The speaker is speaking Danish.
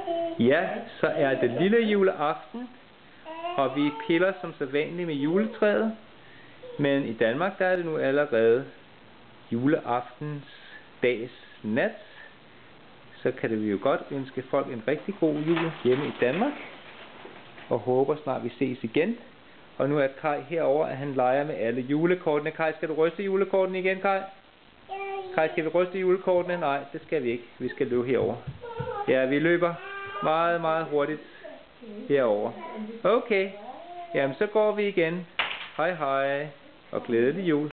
Ja, så er det lille juleaften, og vi piller som sædvanligt med juletræet. Men i Danmark der er det nu allerede juleaftens dags nat. Så kan det vi jo godt ønske folk en rigtig god jul hjemme i Danmark. Og håber snart vi ses igen. Og nu er Kaj herover, at han leger med alle julekortene. Kaj, skal du ryste julekortene igen, Kaj? Kaj, skal vi ryste julekortene? Nej, det skal vi ikke. Vi skal løbe herover. Ja, vi løber meget, meget hurtigt herover. Okay. Jamen, så går vi igen. Hej hej. Og glædelig jul.